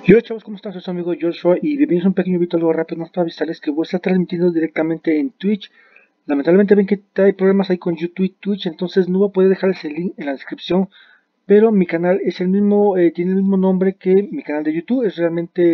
Y hola chavos, ¿cómo están? Soy su amigo Joshua y bienvenidos a un pequeño video algo rápido más para avisarles que voy a estar transmitiendo directamente en Twitch. Lamentablemente ven que hay problemas ahí con YouTube y Twitch, entonces no voy a poder dejar ese link en la descripción. Pero mi canal es el mismo, tiene el mismo nombre que mi canal de YouTube, es realmente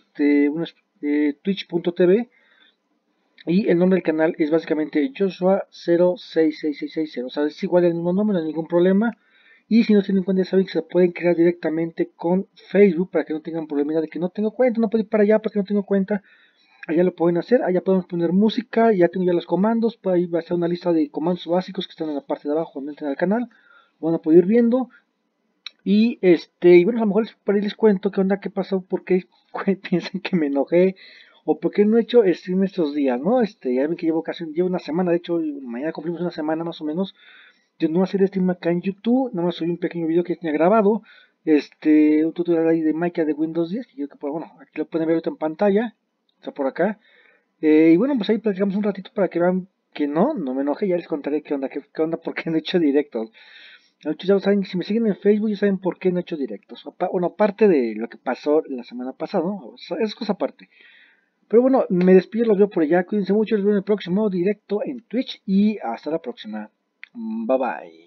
twitch.tv y el nombre del canal es básicamente Joshua066660. O sea, es igual el mismo nombre, no hay ningún problema. Y si no tienen cuenta, ya saben que se pueden crear directamente con Facebook para que no tengan problema de que no tengo cuenta, no puedo ir para allá porque no tengo cuenta. Allá lo pueden hacer, allá podemos poner música, ya tengo ya los comandos, por ahí va a estar una lista de comandos básicos que están en la parte de abajo cuando entren al canal. Lo van a poder ir viendo. Y bueno, a lo mejor por ahí les cuento qué onda, qué pasó, por qué piensan que me enojé, o por qué no he hecho stream estos días, ¿no? Ya ven que llevo una semana, de hecho, mañana cumplimos una semana más o menos, de no hacer stream acá en YouTube, nada más subí un pequeño video que tenía grabado, un tutorial ahí de Minecraft de Windows 10, que yo que, pues, bueno, aquí lo pueden ver ahorita en pantalla, está por acá, y bueno, pues ahí platicamos un ratito para que vean que no me enoje, ya les contaré qué onda, por qué no he hecho directos. Muchos ya saben, si me siguen en Facebook ya saben por qué no he hecho directos. Bueno, aparte de lo que pasó la semana pasada, ¿no? Es cosa aparte. Pero bueno, me despido, los veo por allá. Cuídense mucho, los veo en el próximo directo en Twitch y hasta la próxima. Bye bye.